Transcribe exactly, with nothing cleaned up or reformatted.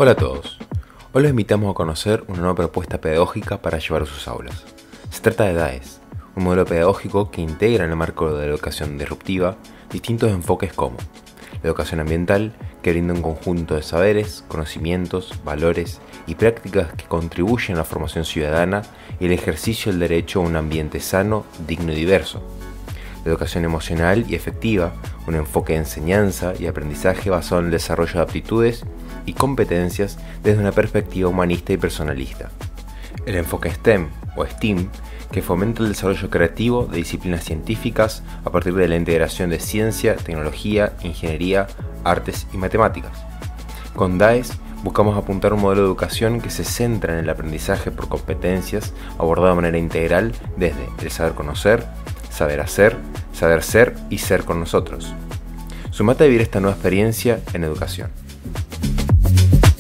Hola a todos. Hoy los invitamos a conocer una nueva propuesta pedagógica para llevar a sus aulas. Se trata de D A E S, un modelo pedagógico que integra en el marco de la educación disruptiva distintos enfoques como la educación ambiental, que brinda un conjunto de saberes, conocimientos, valores y prácticas que contribuyen a la formación ciudadana y el ejercicio del derecho a un ambiente sano, digno y diverso. La educación emocional y efectiva, un enfoque de enseñanza y aprendizaje basado en el desarrollo de aptitudes y competencias desde una perspectiva humanista y personalista. El enfoque STEM o STEAM, que fomenta el desarrollo creativo de disciplinas científicas a partir de la integración de ciencia, tecnología, ingeniería, artes y matemáticas. Con D A E S buscamos apuntar un modelo de educación que se centra en el aprendizaje por competencias abordado de manera integral desde el saber conocer, saber hacer, saber ser y ser con nosotros. Sumate a vivir esta nueva experiencia en educación.